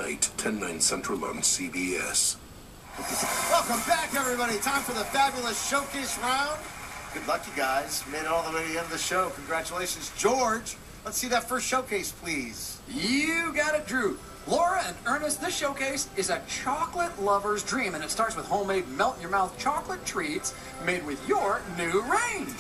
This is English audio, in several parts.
tonight, 10/9 Central on CBS. Welcome back, everybody. Time for the fabulous showcase round. Good luck, you guys. Made it all the way to the end of the show. Congratulations, George. Let's see that first showcase, please. You got it, Drew. Laura and Ernest, this showcase is a chocolate lover's dream, and it starts with homemade melt-in-your-mouth chocolate treats made with your new range.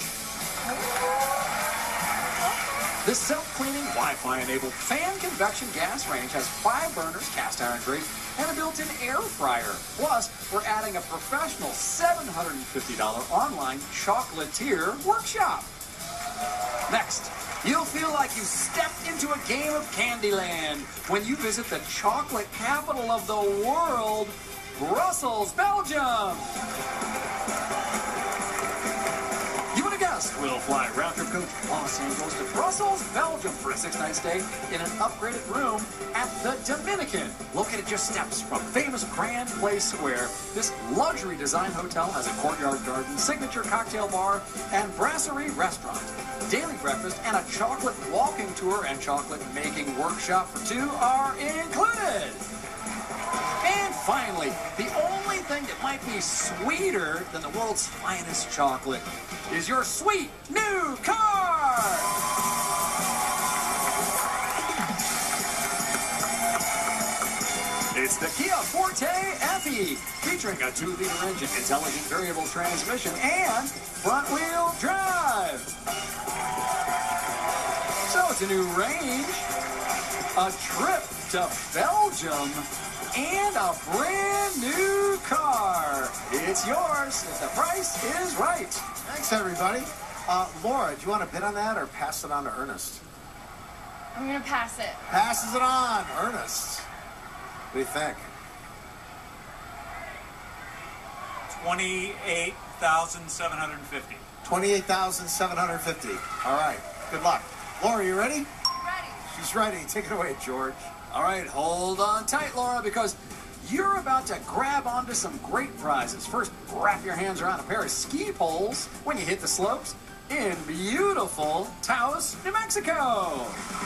This self-cleaning, Wi-Fi-enabled fan convection gas range has 5 burners, cast iron grate, and a built-in air fryer. Plus, we're adding a professional $750 online chocolatier workshop. Next, you'll feel like you stepped into a game of Candyland when you visit the chocolate capital of the world, Brussels, Belgium. You and a guest will fly round-trip coach from Los Angeles to Brussels, Belgium for a 6-night stay in an upgraded room at the Dominican. Located just steps from famous Grand Place Square, this luxury design hotel has a courtyard garden, signature cocktail bar, and brasserie restaurant. Daily breakfast and a chocolate walking tour and chocolate making workshop for 2 are included. And finally, the only thing that might be sweeter than the world's finest chocolate is your sweet new car! It's the Kia Forte FE, featuring a 2-liter engine, intelligent variable transmission, and front-wheel drive. So it's a new range, a trip to Belgium, and a brand new car. It's yours if the price is right. Thanks, everybody. Laura, do you want to bid on that or pass it on to Ernest? I'm going to pass it. Passes it on. Ernest, what do you think? $28,750. $28,750. All right. Good luck. Laura, you ready? Ready. She's ready. Take it away, George. All right, hold on tight, Laura, because you're about to grab onto some great prizes. First, wrap your hands around a pair of ski poles when you hit the slopes in beautiful Taos, New Mexico.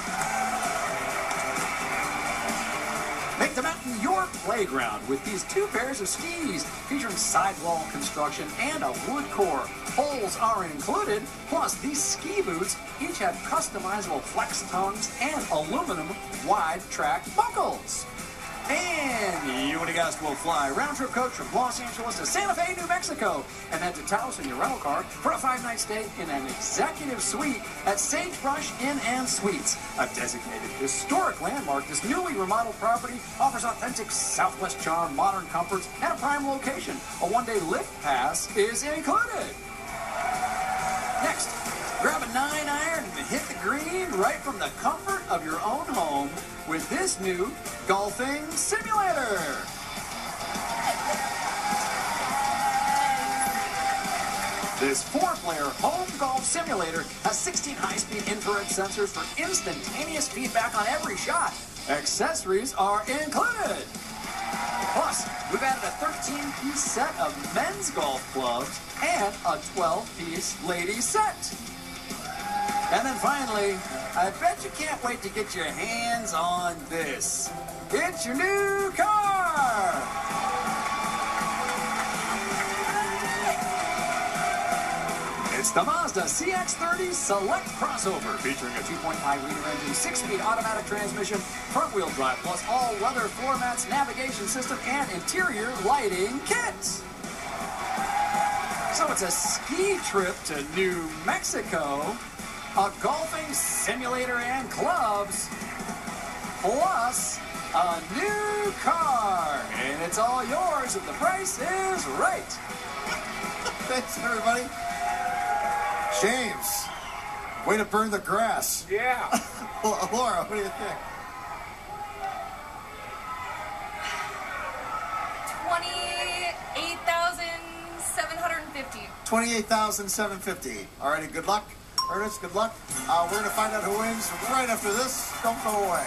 Make the mountain your playground with these 2 pairs of skis featuring sidewall construction and a wood core. Poles are included, plus these ski boots each have customizable flex tongues and aluminum wide track buckles. And you and a guest will fly round-trip coach from Los Angeles to Santa Fe, New Mexico, and head to Taos in your rental car for a 5-night stay in an executive suite at Sagebrush Inn and Suites. A designated historic landmark, this newly remodeled property offers authentic Southwest charm, modern comforts, and a prime location. A 1-day lift pass is included. Next, grab a 9-iron and hit the green right from the comfort of your own home with this new golfing simulator. This 4-player home golf simulator has 16 high-speed infrared sensors for instantaneous feedback on every shot. Accessories are included. Plus, we've added a 13-piece set of men's golf clubs and a 12-piece ladies set. And then finally, I bet you can't wait to get your hands on this. It's your new car! It's the Mazda CX-30 Select Crossover, featuring a 2.5-liter engine, 6-speed automatic transmission, front-wheel drive, plus all-weather floor mats, navigation system, and interior lighting kits. So it's a ski trip to New Mexico, a golfing simulator and clubs, plus a new car. And it's all yours if the price is right. Thanks, everybody. James, way to burn the grass. Yeah. Laura, what do you think? $28,750. $28,750. All righty, good luck. Ernest, good luck. We're going to find out who wins right after this. Don't go away.